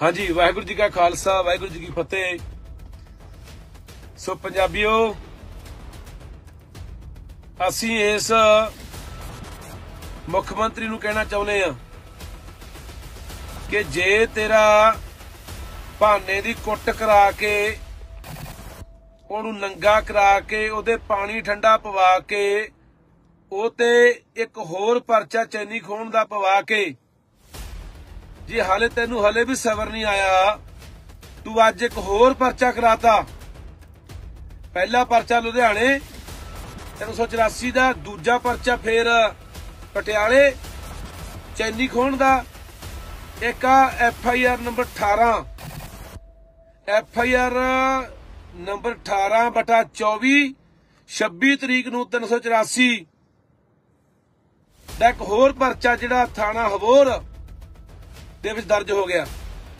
हाँ जी, वाहिगुरू जी का खालसा वाहिगुरू जी की फतेह। सो पंजाबियों, असीं इस मुख मंत्री नूं कहना चाहुंदे हां कि जे तेरा भाने दी कुट करा के ਉਹਨੂੰ ਨੰਗਾ करा के ਉਹਦੇ पानी ठंडा पवा के ਉਹ ਤੇ एक होर परचा चैनी खोण दा पवा के जे हाले तेनू हले भी सबर नहीं आया, तू अज एक होर परचा कराता। पहला परचा लुधियाने 384 का, दूजा परचा फिर पटियाले चैनी खोण दा, एक FIR नंबर 18 FIR नंबर 18/24 26 तरीक नूं 384 ਦਾ एक होर परचा जिहड़ा थाना हबोर ਦੇ ਵਿੱਚ दर्ज हो गया।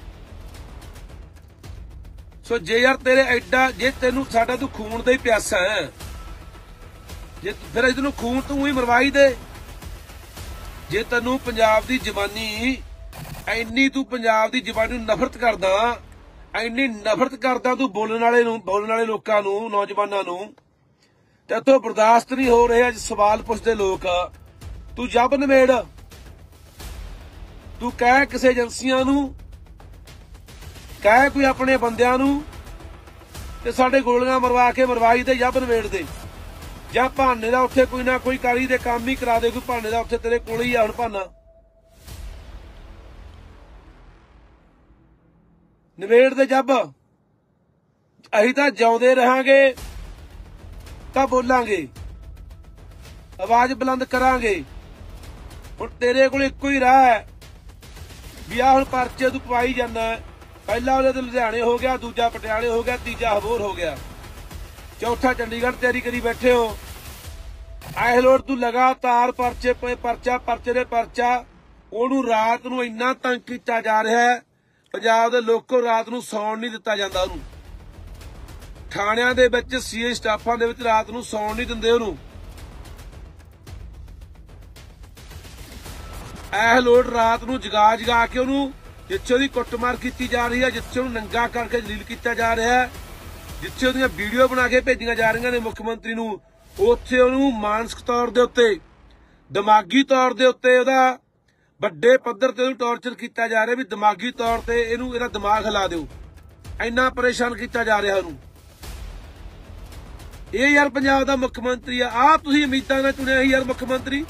सो जे यार तेरे एडा जे तेनू साडा तू खून ਦਾ ਹੀ ਪਿਆਸਾ है, जे फिर ਇਹਨੂੰ खून तू ही मरवाई दे। जे तेनू पंजाब दी जवानी ਇੰਨੀ तू पंजाब दी जवानी ਨੂੰ नफरत करदा, ਇੰਨੀ नफरत करदा तू बोलण वाले लोकां नू, नौजवानां नू, ते इत्थों बर्दाश्त नहीं हो रहे। अज सवाल पुछदे लोग, तू जब नवेड़, तू कह किसी एजेंसियां नू, कह कोई अपने बंदियां नू ते साडे गोलियां मरवाई दे, जब नवेड़ दे। जां भाने दा उत्थे कोई ना कोई कारी दे काम ही करा दे, कोई भाने दा उत्थे तेरे कोल ही आ हुण भाना, नवेड़ दे जब। असीं तां जिउंदे रहांगे तां बोलांगे, आवाज बुलंद करांगे। हुण तेरे कोल इक्को ही राह है भी आ हुण परचे तू पवाई जाना। पहला ਉਹਦੇ ਤੇ लुधियाने हो गया, दूजा पटियाले हो गया, तीजा हबोर हो गया, चौथा चंडीगढ़ तैयारी करी बैठे हो। ऐस लोड़ तू लगातार परचे पे परचा, परचे दे परचा, ਉਹਨੂੰ रात ਨੂੰ ਇੰਨਾ ਤੰਗ ਕੀਤਾ ਜਾ ਰਿਹਾ है। ਪੰਜਾਬ ਦੇ ਲੋਕੋ ਰਾਤ ਨੂੰ ਸੌਣ ਨਹੀਂ ਦਿੱਤਾ ਜਾਂਦਾ ਉਹਨੂੰ। ਥਾਣਿਆਂ ਦੇ ਵਿੱਚ ਸੀਏ ਸਟਾਫਾਂ ਦੇ ਵਿੱਚ ਰਾਤ ਨੂੰ ਸੌਣ ਨਹੀਂ ਦਿੰਦੇ ਉਹਨੂੰ। ਇਹ ਲੋੜ ਰਾਤ ਨੂੰ ਜਗਾ ਕੇ ਉਹਨੂੰ, ਜਿੱਥੇ ਉਹਦੀ ਕੁੱਟਮਾਰ ਕੀਤੀ ਜਾ ਰਹੀ ਹੈ, ਜਿੱਥੇ ਉਹਨੂੰ ਨੰਗਾ ਕਰਕੇ ਜਲੀਲ ਕੀਤਾ ਜਾ ਰਿਹਾ ਹੈ, ਜਿੱਥੇ ਉਹਦੀਆਂ ਵੀਡੀਓ ਬਣਾ ਕੇ ਭੇਜੀਆਂ ਜਾ ਰਹੀਆਂ ਨੇ ਮੁੱਖ ਮੰਤਰੀ ਨੂੰ, ਉੱਥੇ ਉਹਨੂੰ ਮਾਨਸਿਕ ਤੌਰ ਦੇ ਉੱਤੇ, ਦਿਮਾਗੀ ਤੌਰ ਦੇ ਉੱਤੇ ਉਹਦਾ ਵੱਡੇ ਪੱਧਰ ਤੇ ਉਹਨੂੰ ਟੌਰਚਰ ਕੀਤਾ ਜਾ ਰਿਹਾ ਵੀ ਦਿਮਾਗੀ ਤੌਰ ਤੇ ਇਹਨੂੰ, ਇਹਦਾ ਦਿਮਾਗ ਹਿਲਾ ਦਿਓ। ਇੰਨਾ ਪਰੇਸ਼ਾਨ ਕੀਤਾ ਜਾ ਰਿਹਾ ਉਹਨੂੰ। ਇਹ ਯਾਰ ਪੰਜਾਬ ਦਾ ਮੁੱਖ ਮੰਤਰੀ ਆ। ਆਪ ਤੁਸੀਂ ਉਮੀਦਾਂ ਨਾਲ ਚੁਣਿਆ ਸੀ ਯਾਰ ਮੁੱਖ ਮੰਤਰੀ।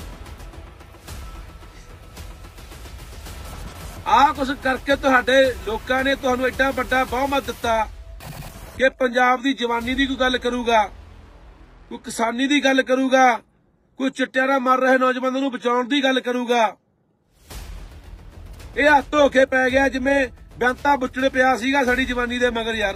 ਆਹ ਕੁਛ ਕਰਕੇ ਤੁਹਾਡੇ ਲੋਕਾਂ ਨੇ ਤੁਹਾਨੂੰ ਐਡਾ ਵੱਡਾ ਬਹੁਮਤ ਦਿੱਤਾ ਕਿ ਪੰਜਾਬ ਦੀ ਜਵਾਨੀ ਦੀ ਕੋਈ ਗੱਲ ਕਰੂਗਾ, ਕੋਈ ਕਿਸਾਨੀ ਦੀ ਗੱਲ ਕਰੂਗਾ, ਕੋਈ ਚਿੱਟਿਆਂ ਨਾਲ ਮਰ ਰਹੇ ਨੌਜਵਾਨਾਂ ਨੂੰ ਬਚਾਉਣ ਦੀ ਗੱਲ ਕਰੂਗਾ। ਇਹ ਹੱਥ ਧੋ ਕੇ ਪੈ ਗਿਆ ਜਿਵੇਂ ਬੈਂਤਾ ਬੁੱਚੜੇ ਪਿਆ ਸੀਗਾ ਸਾਡੀ ਜਵਾਨੀ ਦੇ ਮਗਰ ਯਾਰ।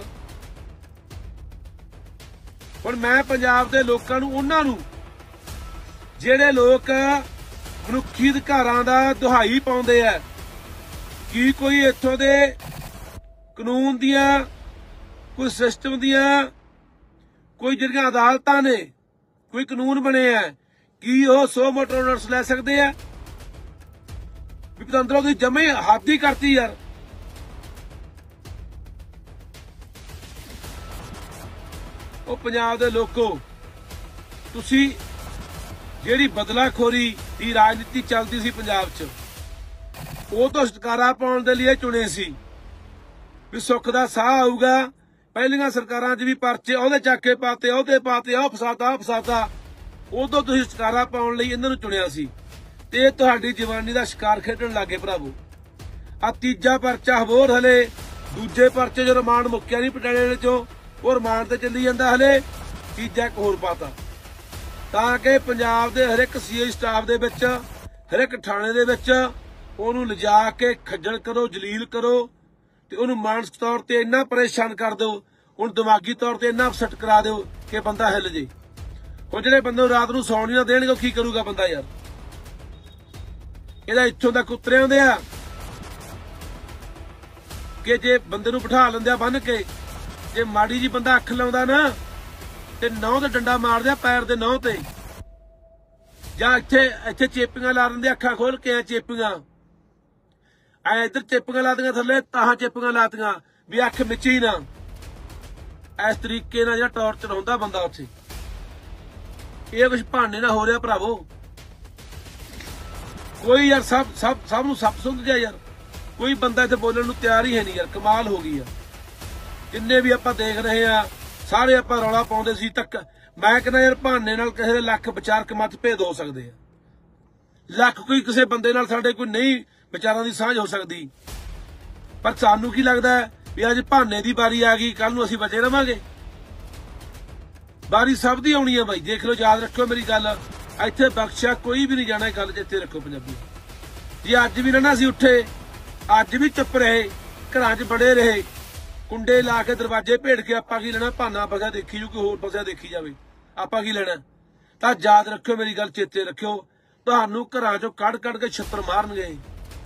ਹੁਣ ਮੈਂ ਪੰਜਾਬ ਦੇ ਲੋਕਾਂ ਨੂੰ, ਉਹਨਾਂ ਨੂੰ ਜਿਹੜੇ ਲੋਕ ਮਨੁੱਖੀ ਅਧਿਕਾਰਾਂ ਦਾ ਦੁਹਾਈ ਪਾਉਂਦੇ ਆ, ਕੀ ਕੋਈ ਇੱਥੋਂ ਦੇ ਕਾਨੂੰਨ ਦੀਆਂ, ਕੋਈ ਸਿਸਟਮ ਦੀਆਂ, ਕੋਈ ਜਿਹੜੀਆਂ ਅਦਾਲਤਾਂ ਨੇ, ਕੋਈ ਕਾਨੂੰਨ ਬਣੇ ਆ, ਕੀ ਉਹ 100 ਮੋਟਰ ਨੋਟਿਸ ਲੈ ਸਕਦੇ ਆ? ਵੀ ਪਤੰਦਰੋਂ ਦੀ ਜਮੇ ਹੱਦ ਹੀ ਕਰਤੀ ਯਾਰ। ਉਹ ਪੰਜਾਬ ਦੇ ਲੋਕੋ, ਤੁਸੀਂ ਜਿਹੜੀ ਬਦਲਾਖੋਰੀ ਦੀ ਰਾਜਨੀਤੀ ਚੱਲਦੀ ਸੀ ਪੰਜਾਬ 'ਚ, ਉਹ ਤੋਂ ਛੁਟਕਾਰਾ ਪਾਉਣ ਦੇ ਲਈ ਚੁਣੇ ਸੀ ਵੀ ਸੁੱਖ ਦਾ ਸਾਹ ਆਊਗਾ। ਪਹਿਲੀਆਂ ਸਰਕਾਰਾਂ 'ਚ ਵੀ ਪਰਚੇ ਉਹਦੇ ਚੱਕ ਕੇ ਪਾਤੇ, ਉਹਦੇ ਪਾਤੇ, ਉਹ ਫਸਾਦਾ। ਉਦੋਂ ਤੁਸੀਂ ਛੁਟਕਾਰਾ ਪਾਉਣ ਲਈ ਇਹਨਾਂ ਨੂੰ ਚੁਣਿਆ ਸੀ ਤੇ ਤੁਹਾਡੀ ਜਵਾਨੀ ਦਾ ਸ਼ਿਕਾਰ ਖੇਡਣ ਲੱਗੇ ਭਰਾਵੋ। ਆ ਤੀਜਾ ਪਰਚਾ ਹਬੋਰ, ਹਲੇ ਦੂਜੇ ਪਰਚੇ ਜੋ ਰਿਮਾਂਡ ਮੁੱਕਿਆ ਨਹੀਂ ਪਟਿਆਲੇ ਚੋਂ, ਉਹ ਰਿਮਾਂਡ ਤੇ ਚੱਲੀ ਜਾਂਦਾ, ਹਲੇ ਤੀਜਾ ਇੱਕ ਹੋਰ ਪਾਤਾ, ਤਾਂ ਕਿ ਪੰਜਾਬ ਦੇ ਹਰ ਇੱਕ ਸੀਏ ਸਟਾਫ ਦੇ ਵਿੱਚ, ਹਰ ਇੱਕ ਥਾਣੇ ਦੇ ਵਿੱਚ ਉਹਨੂੰ ਲਿਜਾ ਕੇ ਖੱਜਲ ਕਰੋ, ਜਲੀਲ ਕਰੋ ਤੇ ਉਹਨੂੰ ਮਾਨਸਿਕ ਤੌਰ ਤੇ ਇੰਨਾ ਪਰੇਸ਼ਾਨ ਕਰ ਦਿਓ, ਉਹਨੂੰ ਦਿਮਾਗੀ ਤੌਰ ਤੇ ਇੰਨਾ ਅਪਸੈਟ ਕਰਾ ਦਿਓ ਕਿ ਬੰਦਾ ਹਿੱਲ ਜੇ। ਉਹ ਜਿਹੜੇ ਬੰਦੇ ਨੂੰ ਰਾਤ ਨੂੰ ਸੌਣ ਨਾ ਦੇਣਗੇ, ਉਹ ਕੀ ਕਰੂਗਾ ਬੰਦਾ ਯਾਰ? ਇਹਦਾ ਇੱਥੋਂ ਤੱਕ ਉਤਰੇ ਹੁੰਦੇ ਆ ਕਿ ਜੇ ਬੰਦੇ ਨੂੰ ਬਿਠਾ ਲੈਂਦੇ ਆ ਬੰਨ ਕੇ, ਜੇ ਮਾੜੀ ਜੀ ਬੰਦਾ ਅੱਖ ਲਾਉਂਦਾ ਨਾ ਤੇ ਨਹੁੰ ਤੇ ਡੰਡਾ ਮਾਰਦੇ ਆ ਪੈਰ ਦੇ ਨਹੁੰ ਤੇ, ਜਾਂ ਇੱਥੇ ਚੇਪੀਆਂ ਲਾ ਦਿੰਦੇ, ਅੱਖਾਂ ਖੋਲ ਕੇ ਚੇਪੀਆਂ। ਐ ਇੱਧਰ ਚਿੱਪੀਆਂ ਲਾਤੀਆਂ ਥੱਲੇ, ਤਾਹਾਂ ਚਿੱਪੀਆਂ ਲਾਤੀਆਂ ਵੀ ਅੱਖ ਮਿਚੀ ਨਾ। ਇਸ ਤਰੀਕੇ ਨਾਲ ਜਿਹੜਾ ਟੌਰਚਰ ਹੁੰਦਾ ਬੰਦਾ ਉੱਥੇ, ਇਹ ਕੁਛ ਬਹਾਨੇ ਨਾਲ ਹੋ ਰਿਹਾ ਭਰਾਵੋ। ਕੋਈ ਯਾਰ ਸਭ ਨੂੰ ਸੱਪ ਸੁੰਘ ਗਿਆ ਯਾਰ। ਕੋਈ ਬੰਦਾ ਇੱਥੇ ਬੋਲਣ ਨੂੰ ਤਿਆਰ ਹੀ ਹੈ ਨਹੀਂ ਯਾਰ। ਕਮਾਲ ਹੋ ਗਈ ਆ। ਜਿੰਨੇ ਵੀ ਆਪਾਂ ਦੇਖ ਰਹੇ ਆ ਸਾਰੇ ਆਪਾਂ ਰੌਲਾ ਪਾਉਂਦੇ ਸੀ ਤੱਕ। ਮੈਂ ਕਹਿੰਦਾ ਯਾਰ ਬਹਾਨੇ ਨਾਲ ਕਿਸੇ ਦੇ ਲੱਖ ਵਿਚਾਰਕ ਮਤਭੇਦ ਹੋ ਸਕਦੇ ਆ। ਲੱਖ ਕੋਈ ਕਿਸੇ ਬੰਦੇ ਨਾਲ ਸਾਡੇ ਕੋਈ ਨਹੀਂ ਵਿਚਾਰਾਂ ਦੀ ਸਾਂਝ ਹੋ ਸਕਦੀ। ਪਰ ਸਾਨੂੰ ਕੀ ਲੱਗਦਾ ਵੀ ਅੱਜ ਬਹਾਨੇ ਦੀ ਵਾਰੀ ਆ ਗਈ, ਕੱਲ ਨੂੰ ਅਸੀਂ ਬਚੇ ਰਵਾਂਗੇ। ਵਾਰੀ ਸਭ ਦੀ ਆਉਣੀ ਆ ਬਾਈ, ਦੇਖ ਲਓ, ਯਾਦ ਰੱਖਿਓ ਮੇਰੀ ਗੱਲ। ਇੱਥੇ ਬਖਸ਼ਿਆ ਕੋਈ ਵੀ ਨਹੀਂ ਜਾਣਾ। ਗੱਲ ਇੱਥੇ ਰੱਖੋ ਪੰਜਾਬੀ। ਜੇ ਅੱਜ ਵੀ ਰਹਿਣਾ ਸੀ ਉੱਠੇ, ਅੱਜ ਵੀ ਚੁੱਪ ਰਹੇ, ਘਰਾਂ 'ਚ ਬੜੇ ਰਹੇ, ਕੁੰਡੇ ਲਾ ਕੇ ਦਰਵਾਜ਼ੇ ਭੇੜ ਕੇ ਆਪਾਂ ਕੀ ਲੈਣਾ? ਭਾਨਾ ਫਸਿਆ ਦੇਖੀ ਜੂ, ਕੋਈ ਹੋਰ ਫਸਿਆ ਦੇਖੀ ਜਾਵੇ, ਆਪਾਂ ਕੀ ਲੈਣਾ? ਤਾਂ ਯਾਦ ਰੱਖਿਓ ਮੇਰੀ ਗੱਲ, ਚੇਤੇ ਰੱਖਿਓ, ਤੁਹਾਨੂੰ ਘਰਾਂ 'ਚੋਂ ਕੱਢ ਕੇ ਛੱਤਰ ਮਾਰਨਗੇ।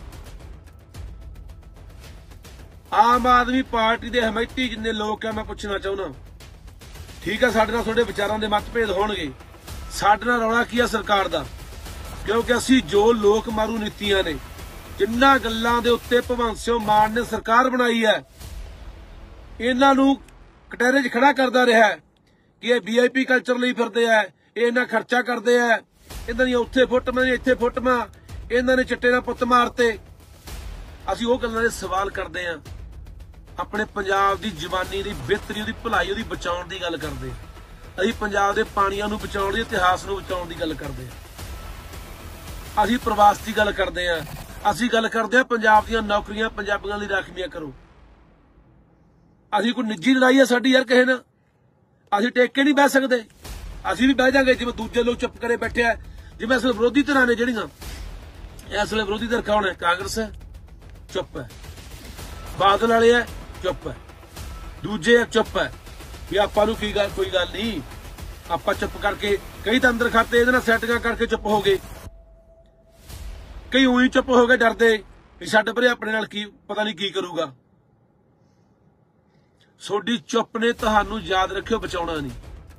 ਆਮ ਆਦਮੀ ਪਾਰਟੀ ਦੇ ਹਮਾਇਤੀ ਜਿੰਨੇ ਲੋਕ ਆ, ਮੈਂ ਪੁੱਛਣਾ ਚਾਹੁੰਦਾ, ਠੀਕ ਆ, ਸਾਡੇ ਨਾਲ ਤੁਹਾਡੇ ਵਿਚਾਰਾਂ ਦੇ ਮਤਭੇਦ ਹੋਣਗੇ। ਸਾਡੇ ਨਾਲ ਰੌਲਾ ਕੀ ਆ ਸਰਕਾਰ ਦਾ? ਕਿਉਂਕਿ ਅਸੀਂ ਜੋ ਲੋਕ ਮਾਰੂ ਨੀਤੀਆਂ ਨੇ, ਜਿੰਨਾਂ ਗੱਲਾਂ ਦੇ ਉੱਤੇ ਭਗਵੰਤ ਸਿੰਘ ਮਾਨ ਨੇ ਸਰਕਾਰ ਬਣਾਈ ਹੈ, ਇਹਨਾਂ ਨੂੰ ਕਟਹਿਰੇ 'ਚ ਖੜਾ ਕਰਦਾ ਰਿਹਾ ਕਿ ਇਹ VIP ਕਲਚਰ ਲਈ ਫਿਰਦੇ ਆ, ਇਹ ਇਹਨਾਂ ਖਰਚਾ ਕਰਦੇ ਆ, ਇਹਨਾਂ ਦੀਆਂ ਉੱਥੇ ਫੁੱਟਵਾਂ ਇੱਥੇ ਫੁੱਟਵਾਂ, ਇਹਨਾਂ ਨੇ ਚਿੱਟੇ ਨਾਲ ਪੁੱਤ ਮਾਰਤੇ। ਅਸੀਂ ਉਹ ਗੱਲਾਂ ਦੇ ਸਵਾਲ ਕਰਦੇ ਆ। ਆਪਣੇ ਪੰਜਾਬ ਦੀ ਜਵਾਨੀ ਦੀ ਬਿਹਤਰੀ, ਉਹਦੀ ਭਲਾਈ, ਉਹਦੀ ਬਚਾਉਣ ਦੀ ਗੱਲ ਕਰਦੇ ਆ। ਅਸੀਂ ਪੰਜਾਬ ਦੇ ਪਾਣੀਆਂ ਨੂੰ ਬਚਾਉਣ ਦੀ, ਇਤਿਹਾਸ ਨੂੰ ਬਚਾਉਣ ਦੀ ਗੱਲ ਕਰਦੇ ਆ। ਅਸੀਂ ਪ੍ਰਵਾਸ ਦੀ ਗੱਲ ਕਰਦੇ ਆ। ਅਸੀਂ ਗੱਲ ਕਰਦੇ ਆ ਪੰਜਾਬ ਦੀਆਂ ਨੌਕਰੀਆਂ ਪੰਜਾਬੀਆਂ ਲਈ ਰਾਖਵੀਆਂ ਕਰੋ। ਅਸੀਂ ਕੋਈ ਨਿੱਜੀ ਲੜਾਈ ਆ ਸਾਡੀ ਯਾਰ ਕਿਸੇ ਨਾਲ? ਅਸੀਂ ਟੇਕ ਕੇ ਨਹੀਂ ਬਹਿ ਸਕਦੇ। ਅਸੀਂ ਵੀ ਬਹਿ ਜਾਾਂਗੇ ਜਿਵੇਂ ਦੂਜੇ ਲੋਕ ਚੁੱਪ ਕਰੇ ਬੈਠੇ ਆ। ਜਿਵੇਂ ਅਸਲ ਵਿਰੋਧੀ ਧਿਰਾਂ ਨੇ ਜਿਹੜੀਆਂ, ਇਸ ਵੇਲੇ ਵਿਰੋਧੀ ਧਿਰ ਕੌਣ ਹੈ? ਕਾਂਗਰਸ ਹੈ, ਚੁੱਪ ਹੈ। ਬਾਦਲ ਵਾਲੇ ਹੈ, ਚੁੱਪ ਹੈ। ਦੂਜੇ ਚੁੱਪ ਹੈ ਵੀ ਆਪਾਂ ਨੂੰ ਕੀ ਗੱਲ, ਕੋਈ ਗੱਲ ਨਹੀਂ, ਆਪਾਂ ਚੁੱਪ ਕਰਕੇ। ਕਈ ਤਾਂ ਅੰਦਰ ਖਾਤੇ ਇਹਦੇ ਨਾਲ ਸੈਟਿੰਗਾਂ ਕਰਕੇ ਚੁੱਪ ਹੋ ਗਏ, ਕਈ ਉਹੀ ਚੁੱਪ ਹੋ ਗਏ ਡਰਦੇ ਵੀ ਛੱਡ ਪਰੇ, ਆਪਣੇ ਨਾਲ ਕੀ ਪਤਾ ਨਹੀਂ ਕੀ ਕਰੂਗਾ। ਤੁਹਾਡੀ ਚੁੱਪ ਨੇ ਤੁਹਾਨੂੰ, ਯਾਦ ਰੱਖਿਓ, ਬਚਾਉਣਾ ਨਹੀਂ।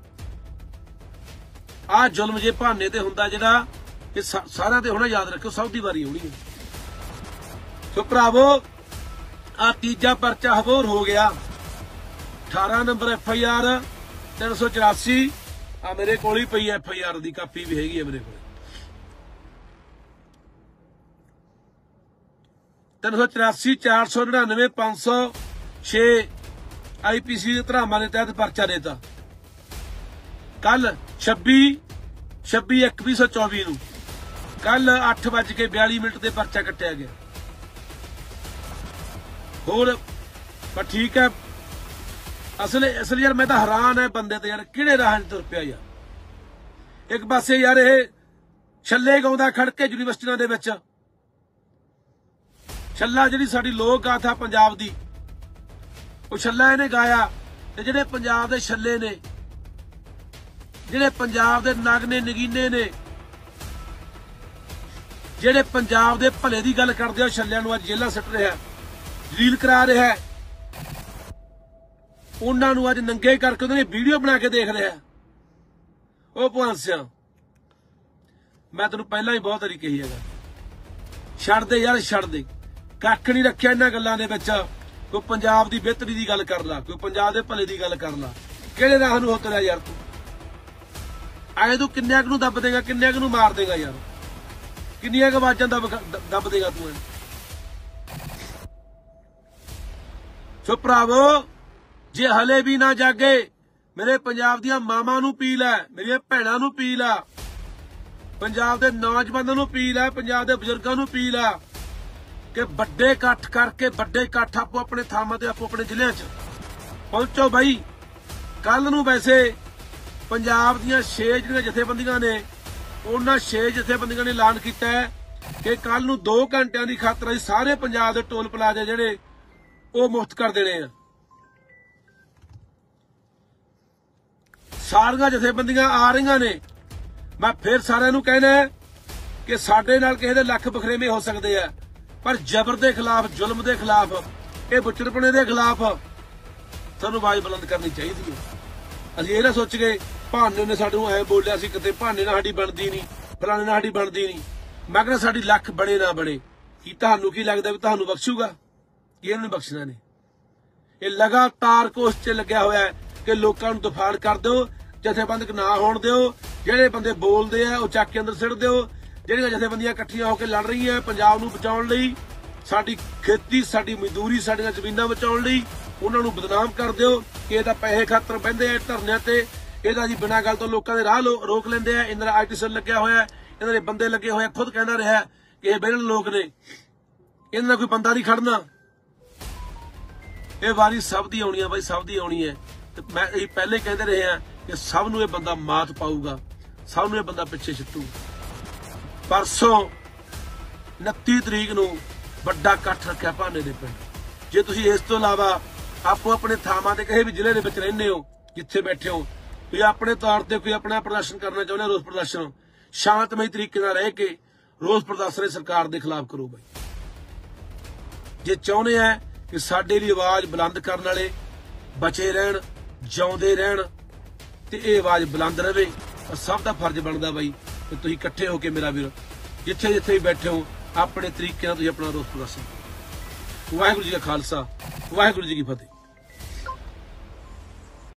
ਆਹ ਜ਼ੁਲਮ ਜੇ ਬਹਾਨੇ ਤੇ ਹੁੰਦਾ ਜਿਹੜਾ, ਇਹ ਸਾਰਿਆਂ ਤੇ ਹੋਣਾ, ਯਾਦ ਰੱਖਿਓ, ਸਭ ਦੀ ਵਾਰੀ ਆਉਣੀ ਹੈ। ਸੋ ਭਰਾਵੋ, ਆ ਤੀਜਾ ਪਰਚਾ ਹਬੋਰ ਹੋ ਗਿਆ। 18 ਨੰਬਰ FIR 384 ਆ ਮੇਰੇ ਕੋਲ ਹੀ ਪਈ FIR ਦੀ ਕਾਪੀ ਵੀ ਹੈਗੀ ਹੈ ਮੇਰੇ ਕੋਲ। 384 499 506 IPC ਦੇ ਧਰਾਵਾਂ ਦੇ ਤਹਿਤ ਪਰਚਾ ਦੇਤਾ। ਕੱਲ 26/21/24 ਨੂੰ ਕੱਲ 8:42 ਤੇ ਪਰਚਾ ਕੱਟਿਆ ਗਿਆ। ਹੋਰ ਪਰ ਠੀਕ ਹੈ। ਅਸਲ ਯਾਰ ਮੈਂ ਤਾਂ ਹੈਰਾਨ ਹੈ ਬੰਦੇ ਤੇ ਯਾਰ, ਕਿਹੜੇ ਰਾਹ 'ਚ ਤੁਰ ਪਿਆ ਯਾਰ। ਇੱਕ ਪਾਸੇ ਯਾਰ ਇਹ ਛੱਲੇ ਗਾਉਂਦਾ ਖੜ ਕੇ ਯੂਨੀਵਰਸਿਟੀਆਂ ਦੇ ਵਿੱਚ, ਛੱਲਾ ਜਿਹੜੀ ਸਾਡੀ ਲੋਕ ਗਾਥਾ ਪੰਜਾਬ ਦੀ, ਉਹ ਛੱਲਾ ਇਹਨੇ ਗਾਇਆ। ਤੇ ਜਿਹੜੇ ਪੰਜਾਬ ਦੇ ਛੱਲੇ ਨੇ, ਜਿਹੜੇ ਪੰਜਾਬ ਦੇ ਨਗ ਨੇ, ਨਗੀਨੇ ਨੇ, ਜਿਹੜੇ ਪੰਜਾਬ ਦੇ ਭਲੇ ਦੀ ਗੱਲ ਕਰਦੇ ਆ, ਛੱਲਿਆਂ ਨੂੰ ਅੱਜ ਜੇਲ੍ਹਾਂ ਸਿੱਟ ਰਿਹਾ, ਜਲੀਲ ਕਰਾ ਰਿਹਾ, ਉਹਨਾਂ ਨੂੰ ਅੱਜ ਨੰਗੇ ਕਰਕੇ ਉਹਨਾਂ ਦੀ ਵੀਡੀਓ ਬਣਾ ਕੇ ਦੇਖ ਰਿਹਾ। ਉਹ ਭਗਵੰਤ ਸਿੰਘ, ਮੈਂ ਤੈਨੂੰ ਪਹਿਲਾਂ ਹੀ ਬਹੁਤ ਵਾਰੀ ਕਹੀ ਹੈਗਾ, ਛੱਡ ਦੇ ਯਾਰ, ਛੱਡ ਦੇ। ਕੱਖ ਨਹੀਂ ਰੱਖਿਆ ਇਹਨਾਂ ਗੱਲਾਂ ਦੇ ਵਿੱਚ। ਕੋਈ ਪੰਜਾਬ ਦੀ ਬਿਹਤਰੀ ਦੀ ਗੱਲ ਕਰ ਲਾ, ਕੋਈ ਪੰਜਾਬ ਦੇ ਭਲੇ ਦੀ ਗੱਲ ਕਰ ਲਾ। ਕਿਹੜੇ ਰਾਹ ਨੂੰ ਉਤਰਿਆ ਯਾਰ ਤੂੰ? ਆਏ ਤੂੰ ਕਿੰਨਿਆਂ ਕੁ ਨੂੰ ਦੱਬ ਦੇਗਾ, ਕਿੰਨਿਆਂ ਕੁ ਨੂੰ ਮਾਰ ਦੇਗਾ ਯਾਰ, ਕਿੰਨੀਆਂ ਕੁ ਆਵਾਜ਼ਾਂ ਦੱਬ ਦੇਗਾ ਤੂੰ? ਸੋ ਭਰਾਵੋ, ਜੇ ਹਲੇ ਵੀ ਨਾ ਜਾਗੇ, ਮੇਰੇ ਪੰਜਾਬ ਦੀਆਂ ਮਾਵਾਂ ਨੂੰ ਅਪੀਲ ਹੈ, ਮੇਰੀਆਂ ਭੈਣਾਂ ਨੂੰ ਅਪੀਲ ਆ, ਪੰਜਾਬ ਦੇ ਨੌਜਵਾਨਾਂ ਨੂੰ ਅਪੀਲ ਹੈ, ਪੰਜਾਬ ਦੇ ਬਜ਼ੁਰਗਾਂ ਨੂੰ ਅਪੀਲ ਆ ਕਿ ਵੱਡੇ ਇਕੱਠ ਕਰਕੇ, ਵੱਡੇ ਇਕੱਠ ਆਪੋ ਆਪਣੇ ਥਾਵਾਂ ਤੇ, ਆਪੋ ਆਪਣੇ ਜ਼ਿਲ੍ਹਿਆਂ 'ਚ ਪਹੁੰਚੋ ਬਾਈ। ਕੱਲ ਨੂੰ ਵੈਸੇ ਪੰਜਾਬ ਦੀਆਂ 6 ਜਿਹੜੀਆਂ ਜਥੇਬੰਦੀਆਂ ਨੇ, ਉਹਨਾਂ 6 ਜਥੇਬੰਦੀਆਂ ਨੇ ਐਲਾਨ ਕੀਤਾ ਹੈ ਕਿ ਕੱਲ ਨੂੰ 2 ਘੰਟਿਆਂ ਦੀ ਖਾਤਰ ਅਸੀਂ ਸਾਰੇ ਪੰਜਾਬ ਦੇ ਟੋਲ ਪਲਾਜ਼ੇ ਜਿਹੜੇ ਉਹ ਮੁਫਤ ਕਰ ਦੇਣੇ ਆ। ਸਾਰੀਆਂ ਜਥੇਬੰਦੀਆਂ ਆ ਰਹੀਆਂ ਨੇ। ਮੈਂ ਫਿਰ ਸਾਰਿਆਂ ਨੂੰ ਕਹਿਣਾ ਕਿ ਸਾਡੇ ਨਾਲ ਕਿਸੇ ਦੇ ਲੱਖ ਬਖਰੇਵੇਂ ਹੋ ਸਕਦੇ ਆ, ਪਰ ਜ਼ਬਰ ਦੇ ਖਿਲਾਫ, ਜ਼ੁਲਮ ਦੇ ਖਿਲਾਫ, ਇਹ ਬੁੱਚੜਪਣੇ ਦੇ ਖਿਲਾਫ ਸਾਨੂੰ ਆਵਾਜ਼ ਬੁਲੰਦ ਕਰਨੀ ਚਾਹੀਦੀ ਹੈ। ਅਸੀਂ ਇਹ ਨਾ ਸੋਚ ਕੇ ਭਾਨੇ ਨੇ ਸਾਨੂੰ ਐ ਬੋਲਿਆ ਸੀ, ਕਿਤੇ ਭਾਨੇ ਨਾਲ ਸਾਡੀ ਬਣਦੀ ਨਹੀਂ, ਫਲਾਣੇ ਨਾਲ ਸਾਡੀ ਬਣਦੀ ਨਹੀਂ। ਮੈਂ ਕਹਿੰਦਾ ਸਾਡੀ ਲੱਖ ਬਣੇ ਨਾ ਬਣੇ, ਕੀ ਤੁਹਾਨੂੰ ਕੀ ਲੱਗਦਾ ਵੀ ਤੁਹਾਨੂੰ ਬਖਸ਼ੂਗਾ? ਇਹਨੂੰ ਨਹੀਂ ਬਖਸ਼ਣਾ ਨੇ। ਇਹ ਲਗਾਤਾਰ ਕੋਸ਼ਿਸ਼ 'ਚ ਲੱਗਿਆ ਹੋਇਆ ਹੈ ਕਿ ਲੋਕਾਂ ਨੂੰ ਦਫਾੜ ਕਰ ਦਿਓ, ਜਥੇਬੰਦਕ ਨਾ ਹੋਣ ਦਿਓ, ਜਿਹੜੇ ਬੰਦੇ ਬੋਲਦੇ ਆ ਉਹ ਚੱਕ ਕੇ ਅੰਦਰ ਸਿੱਟ ਦਿਓ। ਜਿਹੜੀਆਂ ਜਥੇਬੰਦੀਆਂ ਇਕੱਠੀਆਂ ਹੋ ਕੇ ਲੜ ਰਹੀਆਂ ਪੰਜਾਬ ਨੂੰ ਬਚਾਉਣ ਲਈ, ਸਾਡੀ ਖੇਤੀ, ਸਾਡੀ ਮਜ਼ਦੂਰੀ, ਸਾਡੀਆਂ ਜ਼ਮੀਨਾਂ ਬਚਾਉਣ ਲਈ, ਉਹਨਾਂ ਨੂੰ ਬਦਨਾਮ ਕਰ ਦਿਓ ਕਿ ਇਹਦਾ ਪੈਸੇ ਖਾਤਰ ਬਹਿੰਦੇ ਆ ਧਰਨਿਆਂ ਤੇ, ਇਹਦਾ ਜੀ ਬਿਨਾਂ ਗੱਲ ਤੋਂ ਲੋਕਾਂ ਦੇ ਰਾਹ ਰੋਕ ਲੈਂਦੇ ਆ, ਇਹਨਾਂ ਦਾ ਆਈਟੀ ਸੈੱਲ ਲੱਗਿਆ ਹੋਇਆ, ਇਹਨਾਂ ਦੇ ਬੰਦੇ ਲੱਗੇ ਹੋਏ, ਖੁਦ ਕਹਿੰਦਾ ਰਿਹਾ ਕਿ ਇਹ ਵਿਹਲੇ ਲੋਕ ਨੇ, ਇਹਨਾਂ ਦਾ ਕੋਈ ਬੰਦਾ ਨਹੀਂ ਖੜਨਾ। ਇਹ ਵਾਰੀ ਸਭ ਦੀ ਆਉਣੀ ਆ ਬਾਈ, ਸਭ ਦੀ ਆਉਣੀ ਹੈ। ਤੇ ਮੈਂ ਇਹ ਪਹਿਲੇ ਕਹਿੰਦੇ ਰਹੇ ਆ ਕਿ ਸਭ ਨੂੰ ਇਹ ਬੰਦਾ ਮਾਤ ਪਾਊਗਾ, ਸਭ ਨੂੰ ਇਹ ਬੰਦਾ ਪਿੱਛੇ ਛੱਟੂ। ਪਰਸੋਂ 29 ਤਰੀਕ ਨੂੰ ਵੱਡਾ ਇਕੱਠ ਰੱਖਿਆ ਭਾਨੇ ਦੇ ਪਿੰਡ। ਜੇ ਤੁਸੀਂ ਇਸ ਤੋਂ ਇਲਾਵਾ ਆਪੋ ਆਪਣੇ ਥਾਵਾਂ ਤੇ ਕਿਸੇ ਵੀ ਜ਼ਿਲ੍ਹੇ ਦੇ ਵਿੱਚ ਰਹਿੰਦੇ ਹੋ, ਜਿੱਥੇ ਬੈਠੇ ਹੋ, ਕੋਈ ਆਪਣੇ ਤੌਰ ਤੇ ਕੋਈ ਆਪਣਾ ਪ੍ਰਦਰਸ਼ਨ ਕਰਨਾ ਚਾਹੁੰਦੇ, ਰੋਸ ਪ੍ਰਦਰਸ਼ਨ ਸ਼ਾਂਤਮਈ ਤਰੀਕੇ ਨਾਲ ਰਹਿ ਕੇ ਰੋਸ ਪ੍ਰਦਰਸ਼ਨ ਸਰਕਾਰ ਦੇ ਖਿਲਾਫ ਕਰੋ ਬਾਈ। ਜੇ ਚਾਹੁੰਦੇ ਆ ਕਿ ਸਾਡੇ ਲਈ ਆਵਾਜ਼ ਬੁਲੰਦ ਕਰਨ ਵਾਲੇ ਬਚੇ ਰਹਿਣ, ਜਿਉਂਦੇ ਰਹਿਣ, ਤੇ ਇਹ ਆਵਾਜ਼ ਬੁਲੰਦ ਰਹੇ, ਤਾਂ ਸਭ ਦਾ ਫਰਜ਼ ਬਣਦਾ ਬਾਈ ਕਿ ਤੁਸੀਂ ਇਕੱਠੇ ਹੋ ਕੇ ਮੇਰਾ ਵੀਰ ਜਿੱਥੇ ਜਿੱਥੇ ਵੀ ਬੈਠੇ ਹੋ ਆਪਣੇ ਤਰੀਕੇ ਨਾਲ ਤੁਸੀਂ ਆਪਣਾ ਰੋਸ ਪ੍ਰਦਰਸ਼ਨ। ਵਾਹਿਗੁਰੂ ਜੀ ਦਾ ਖਾਲਸਾ, ਵਾਹਿਗੁਰੂ ਜੀ ਕੀ ਫਤਿਹ।